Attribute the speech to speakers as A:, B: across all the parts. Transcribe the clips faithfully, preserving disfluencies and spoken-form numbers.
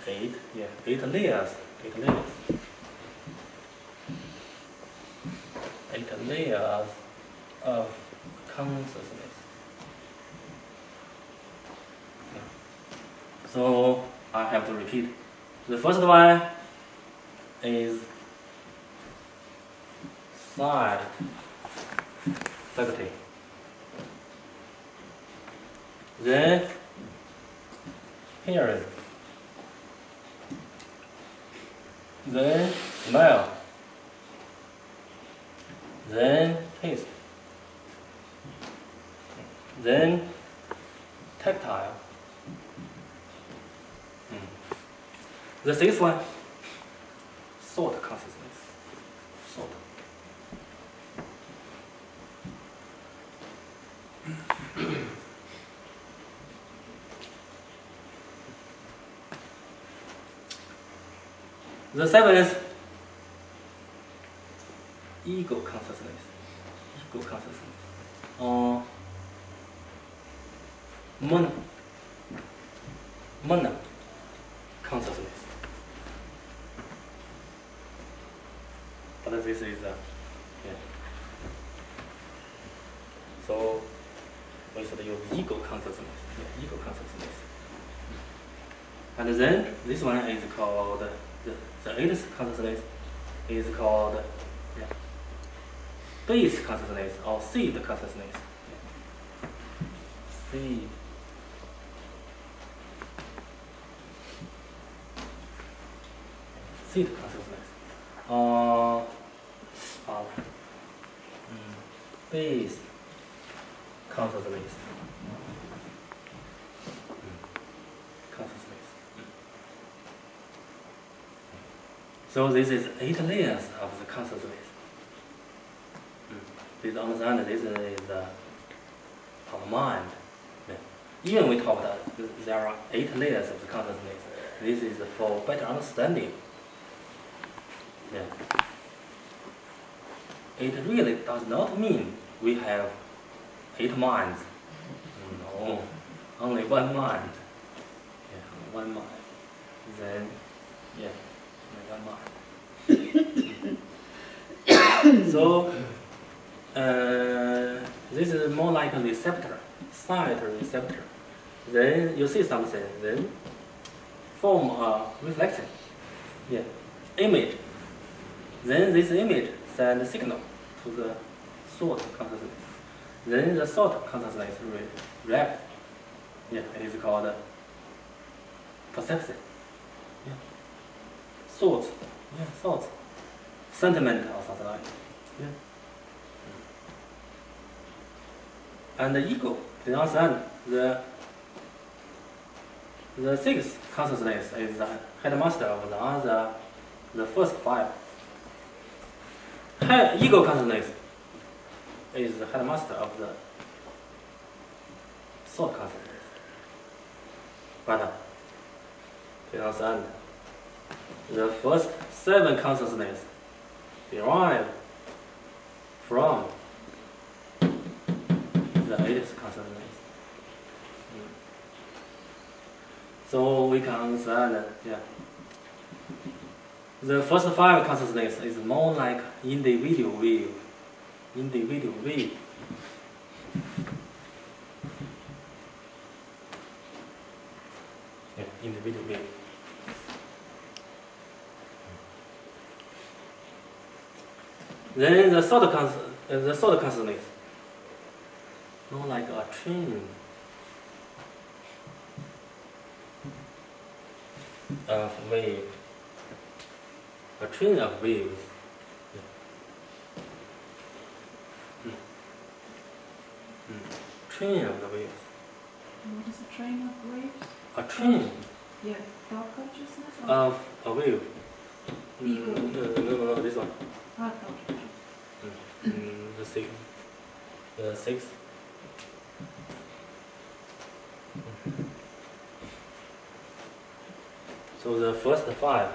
A: eight, yeah, eight layers, eight layers. Eight layers of consciousness. Yeah. So I have to repeat. The first one is sight faculty. Then hearing. Then smell. Then taste. Then tactile. Mm. The sixth one, thought consciousness. Thought. The seventh, ego consciousness. Ego consciousness. Uh, mono. Mono consciousness. But this is, uh, yeah. So we should use ego consciousness. Yeah, ego consciousness. And then this one is called the, the eighth consciousness is called yeah, base consciousness or seed consciousness. Yeah. Seed. Seed consciousness. Uh, uh, mm, base consciousness. So this is eight layers of the consciousness. Mm. Please understand that this is uh, our mind. Yeah. Even we talk about there are eight layers of the consciousness. This is for better understanding. Yeah. It really does not mean we have eight minds. No, only one mind. Yeah, one mind. Then, yeah. So uh, this is more like a receptor, sight receptor. Then you see something, then form a reflection, yeah, image. Then this image sends a signal to the thought consciousness. Then the thought consciousness re react. Yeah, it is called perception. Yeah. Thoughts, yeah, thoughts, sentiment or something like that. Yeah. And the ego, you understand, the the sixth consciousness is the headmaster of the other, the first five. Head, ego consciousness is the headmaster of the thought consciousness. But uh, you understand, the first seven consciousness derive from the eighth consciousness. Mm. So we can understand that, yeah. The first five consciousness is more like individual view. Individual view. Yeah, individual view. Then the thought cons uh, the thought consciousness, more like a train of wave, a train of waves. Yeah. Mm. Mm. Train of the waves.
B: What is a train of waves?
A: A train.
B: Yeah, thought consciousness. Or
A: Of a wave.
B: Ego.
A: Mm, no, no, no, no, this one.
B: Ah, thought.
A: Mm, the six, the six. So the first five.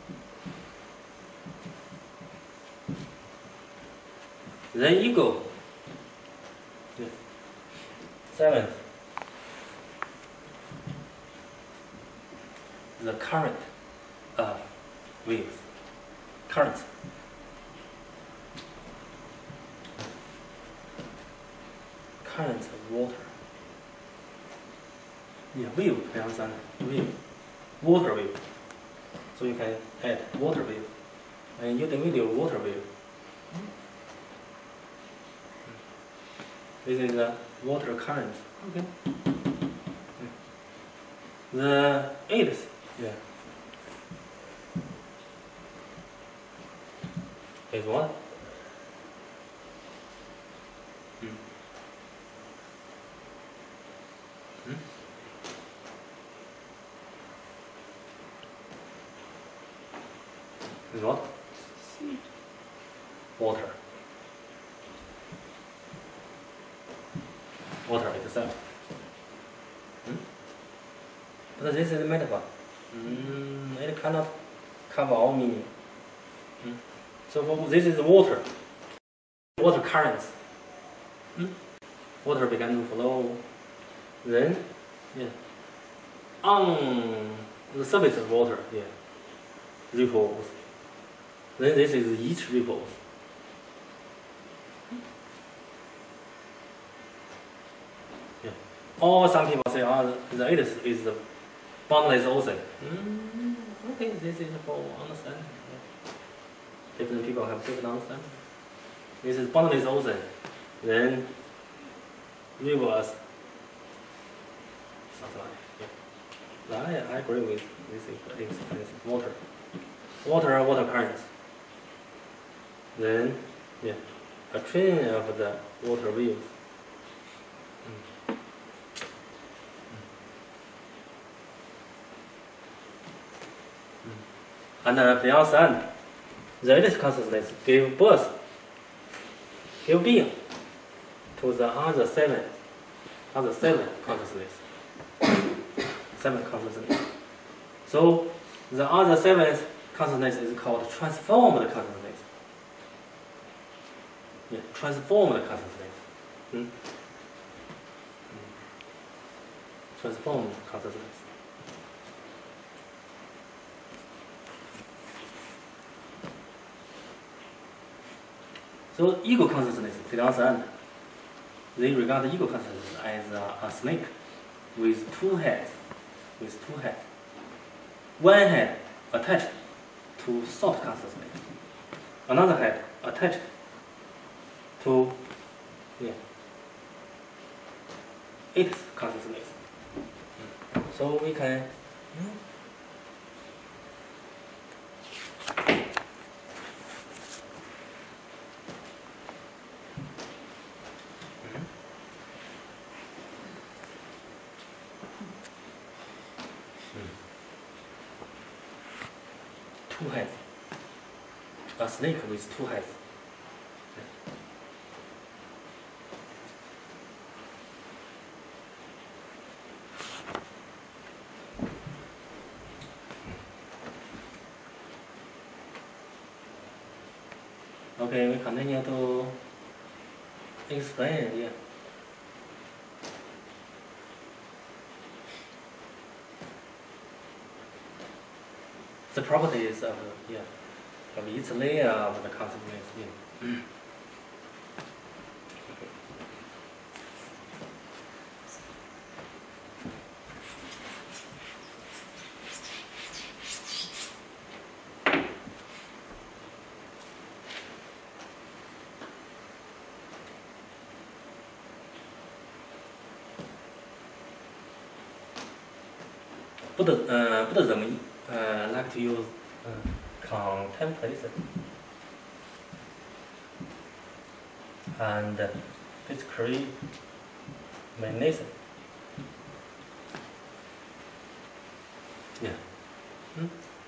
A: Then ego. Yeah. Seventh. the current of waves. Current. Current of water. Yeah, wave, you understand? Wave. Water wave. So you can add water wave. And you individual water wave. This is the water current. Okay. The eighth, yeah, is what? Hmm. Hmm? Is what?
B: Sweet.
A: Water. Water itself. Hmm? But this is a metaphor. Mm, it cannot cover all meaning. Mm. So for, this is water. Water currents. Mm. Water began to flow. Then, yeah, on the surface of water, yeah, ripples. Then this is each ripples. Yeah. Or some people say, oh, the eighth is the boundless ocean. Mm, okay, this is for understanding. Yeah. Different people have different understanding. This is boundless ocean. Then rivers. Something like that. Yeah. I, I agree with this explanation. Water. Water, water currents. Then, yeah, a train of the water waves. Mm. And uh, beyond that, the eighth consciousness gave birth, gave being to the other seven, other seven consciousness, seven consciousness. So the other seventh consciousness is called transformed consciousness. Yeah, transformed consciousness. Hmm? Transformed consciousness. So ego consciousness, they regard ego consciousness as a, a snake with two heads, with two heads. One head attached to thought consciousness, another head attached to, yeah, eighth consciousness. So we can two heads. A snake with two heads. Okay, we continue to explain, yeah. The properties of, yeah, of each layer of the consciousness, yeah. Buddha, uh, Buddhism uh, like to use uh, contemplation and uh, discrimination. Yeah. Hmm?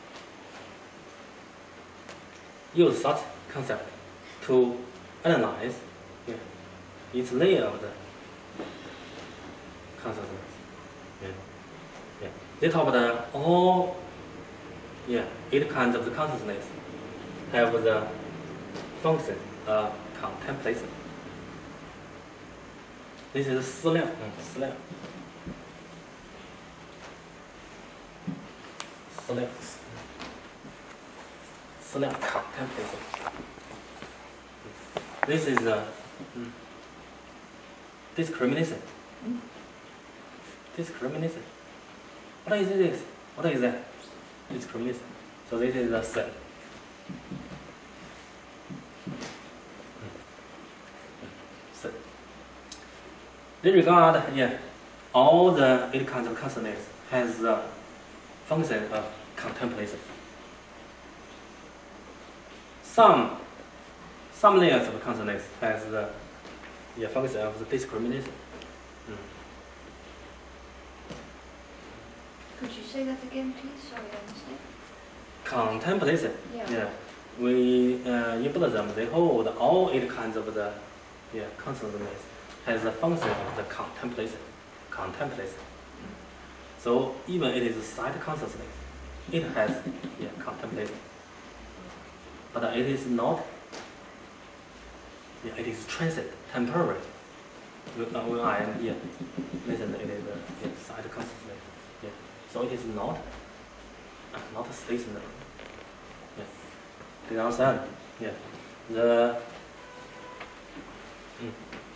A: Use such concept to analyze, yeah, each layer of the consciousness. Yeah. Yeah. They talk about all, yeah, eight kinds of the consciousness have the function of contemplation. This is 思量, 嗯, 思量. select, select contemplation. This is a mm, discrimination.
B: Mm.
A: Discrimination. What is this? What is that? Discrimination. So this is the cell. So, in regard, yeah, all the eight kinds of consciousness has the function of contemplation. Some, some layers of consciousness has the yeah, function of the discrimination. Mm.
C: Could you say that again, please? Sorry, I missed it.
A: Contemplation.
C: Yeah.
A: Yeah. We uh, in Buddhism they hold all eight kinds of the yeah consciousness has the function of the contemplation. Contemplation. So even it is sight consciousness, it has yeah contemplation. But it is not. Yeah, it is transient, temporary. When uh, when I yeah mentioned it is uh, yeah, sight consciousness. Yeah. So it is not uh, not stationary. Yeah. Do you understand? Yeah. The mm.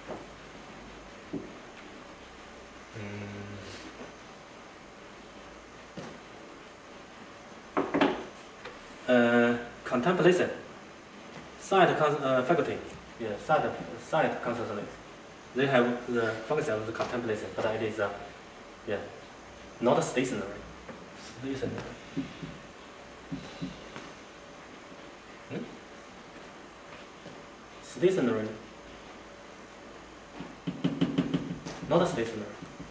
A: Uh, contemplation, sight con uh, faculty, yeah, sight, sight consciousness. They have the function of the contemplation, but it is, uh, yeah, not stationary. Stationary. Hmm? Stationary. Not stationary.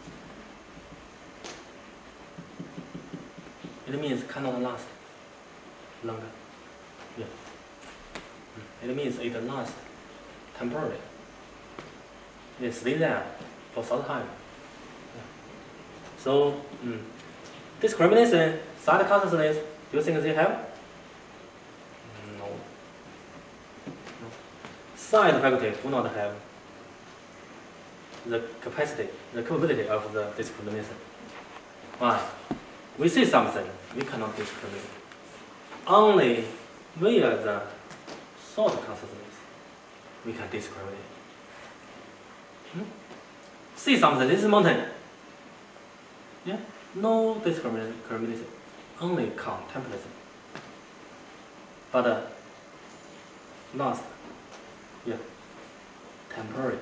A: It means cannot last longer. Yeah. It means it lasts temporarily. It stays there for some time. Yeah. So, mm, discrimination, sight consciousness, do you think they have? No. No. Sight faculty do not have the capacity, the capability of the discrimination. Why? We see something, we cannot discriminate. Only via the thought consciousness we can discriminate. Hmm? See something, this is mountain. Yeah, no discrimination, only contemplation. But uh, last, yeah, temporary.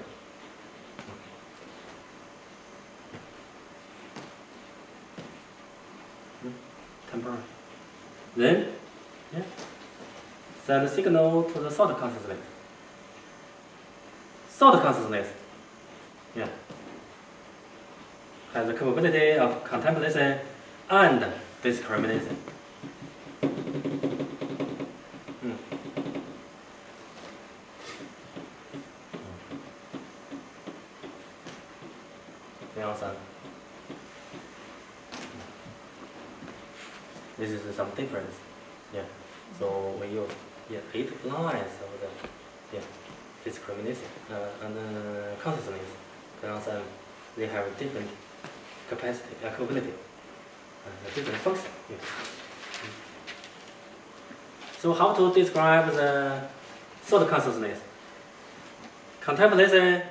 A: Hmm? Temporary. Then, yeah, send a signal to the thought consciousness. Thought consciousness, yeah, has the capability of contemplation and discrimination. Hmm. You understand? This is some difference. Yeah. So we use yeah eight lines of the yeah discrimination uh, and uh, consciousness. You understand? They have different capacity, uh, capability, uh, different function. Yeah. So how to describe the thought consciousness? Contemplation